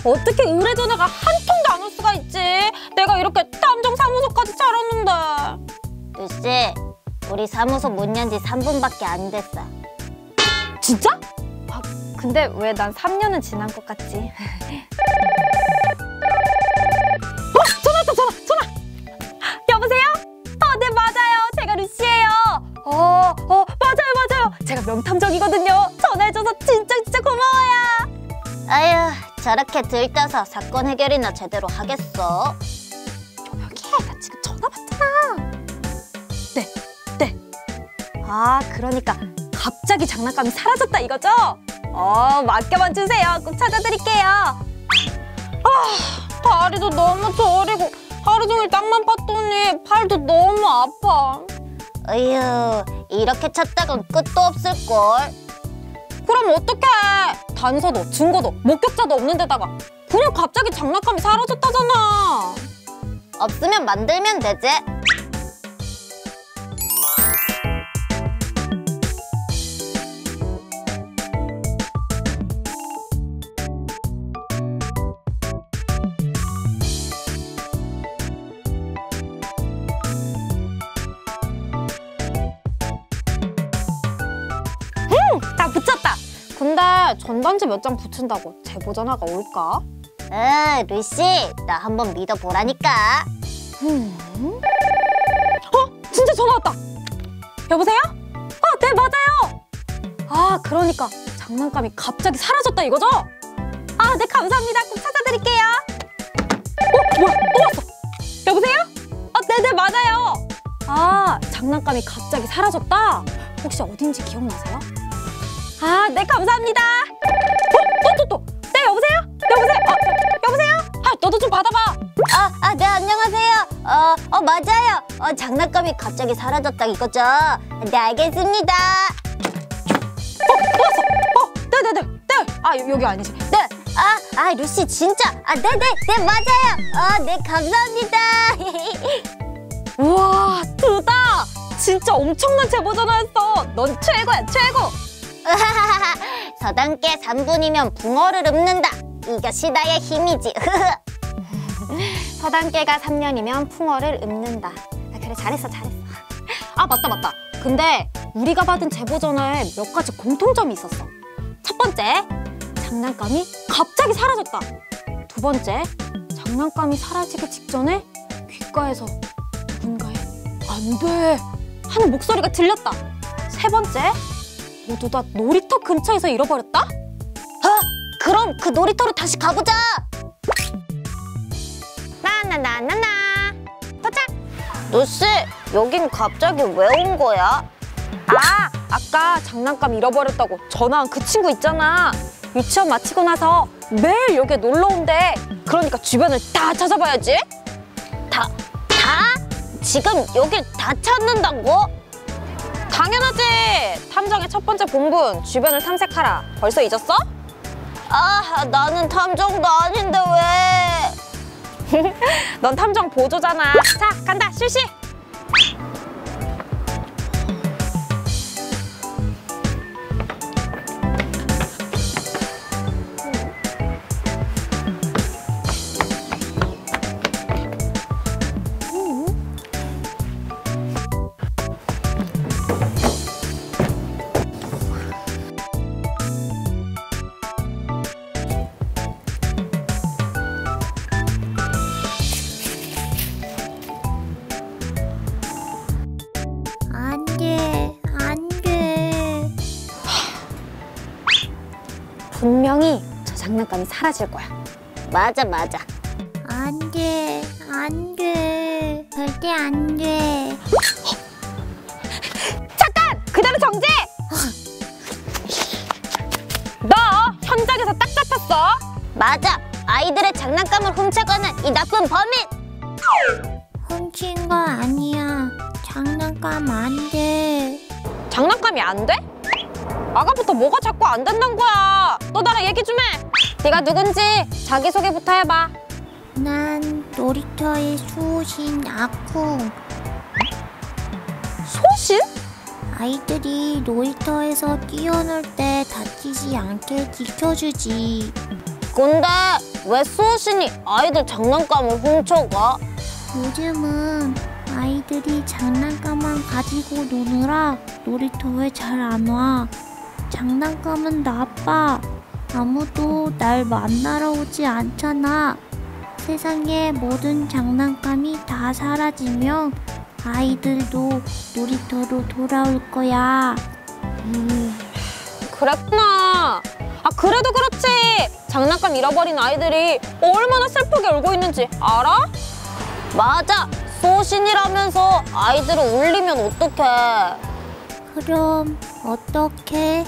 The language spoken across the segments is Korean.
어떻게 의뢰전화가 한 통도 안 올 수가 있지? 내가 이렇게 탐정사무소까지 차렸는데. 루시, 우리 사무소 문 연 지 3분밖에 안 됐어. 진짜? 아, 근데 왜 난 3년은 지난 것 같지? 전화 왔다, 전화! 여보세요? 네, 맞아요. 제가 루시예요. 맞아요. 제가 명탐정이거든요. 전화해줘서 진짜 고마워요. 아휴, 저렇게 들떠서 사건 해결이나 제대로 하겠어? 조용히 해. 나 지금 전화 받잖아. 네. 아, 그러니까 갑자기 장난감이 사라졌다 이거죠? 맡겨만 주세요. 꼭 찾아드릴게요. 다리도 너무 저리고 하루 종일 땅만 봤더니 팔도 너무 아파. 어휴, 이렇게 찾다간 끝도 없을걸? 그럼 어떡해? 단서도 증거도 목격자도 없는 데다가 그냥 갑자기 장난감이 사라졌다잖아. 없으면 만들면 되지. 다 붙였다. 근데 전단지 몇 장 붙인다고 제보 전화가 올까? 루시, 나 한번 믿어보라니까. 진짜 전화 왔다. 여보세요? 네, 맞아요. 그러니까 장난감이 갑자기 사라졌다 이거죠? 네, 감사합니다. 꼭 찾아드릴게요. 뭐야, 또 왔어. 여보세요? 네, 맞아요. 장난감이 갑자기 사라졌다? 혹시 어딘지 기억나세요? 네, 감사합니다. 또. 네, 여보세요? 여보세요? 너도 좀 받아봐. 네, 안녕하세요. 맞아요. 장난감이 갑자기 사라졌다 이거죠? 네, 알겠습니다. 네네네. 여기 아니지. 네. 루시 진짜. 네네, 맞아요. 네, 감사합니다. 우와, 두다. 진짜 엄청난 제보 전화였어. 넌 최고야, 최고. 서당께 3분이면 붕어를 읊는다. 이것이 나의 힘이지. 서당계가 3년이면 풍어를 읊는다. 그래, 잘했어. 맞다. 근데 우리가 받은 제보 전화에 몇 가지 공통점이 있었어. 첫 번째, 장난감이 갑자기 사라졌다. 두 번째, 장난감이 사라지기 직전에 귓가에서 누군가의 안 돼 하는 목소리가 들렸다. 세 번째, 모두 다 놀이터 근처에서 잃어버렸다? 그럼 그 놀이터로 다시 가보자. 나나나나나 도착! 루시, 여긴 갑자기 왜 온 거야? 아까 장난감 잃어버렸다고 전화한 그 친구 있잖아. 유치원 마치고 나서 매일 여기에 놀러 온대. 그러니까 주변을 다 찾아봐야지. 다? 지금 여길 다 찾는다고? 당연하지. 탐정의 첫 번째 본분, 주변을 탐색하라. 벌써 잊었어? 나는 탐정도 아닌데 왜? 넌 탐정 보조잖아. 자, 간다. 실시. 안 돼. 분명히 저 장난감이 사라질 거야. 맞아. 안 돼. 절대 안 돼. 잠깐! 그대로 정지! 너 현장에서 딱 잡혔어. 맞아. 아이들의 장난감을 훔쳐가는 이 나쁜 범인. 훔친 거 아니야. 장난감 안 돼. 장난감이 안 돼? 아까부터 뭐가 자꾸 안 된다는 거야. 너 나랑 얘기 좀 해. 네가 누군지 자기소개부터 해봐. 난 놀이터의 수호신 아쿵. 소신? 아이들이 놀이터에서 뛰어놀 때 다치지 않게 지켜주지. 근데 왜 수호신이 아이들 장난감을 훔쳐가? 요즘은 아이들이 장난감만 가지고 노느라 놀이터에 잘 안 와. 장난감은 나빠. 아무도 날 만나러 오지 않잖아. 세상의 모든 장난감이 다 사라지면 아이들도 놀이터로 돌아올 거야. 그랬구나. 아, 그래도 그렇지. 장난감 잃어버린 아이들이 얼마나 슬프게 울고 있는지 알아? 맞아. 수호신이라면서 아이들을 울리면 어떡해. 그럼 어떡해?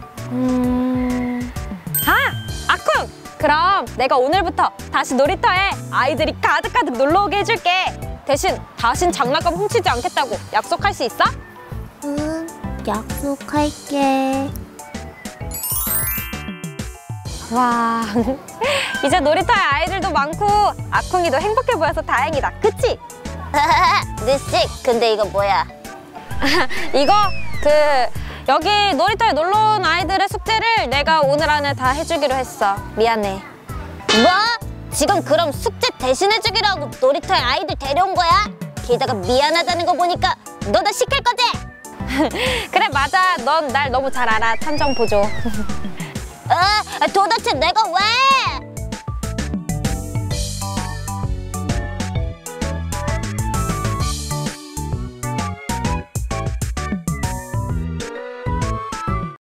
아쿵! 그럼 내가 오늘부터 다시 놀이터에 아이들이 가득가득 놀러 오게 해줄게. 대신 다신 장난감 훔치지 않겠다고 약속할 수 있어? 응, 약속할게. 와, 이제 놀이터에 아이들도 많고 아쿵이도 행복해 보여서 다행이다. 그치? 느씩, 근데 이거 뭐야? 이거 여기 놀이터에 놀러 온 아이들의 숙제를 내가 오늘 안에 다 해주기로 했어. 미안해. 뭐? 지금 그럼 숙제 대신해주기라고 놀이터에 아이들 데려온 거야? 게다가 미안하다는 거 보니까 너도 시킬 거지? 그래, 맞아. 넌 날 너무 잘 알아. 참정 보조. 도대체 내가 왜?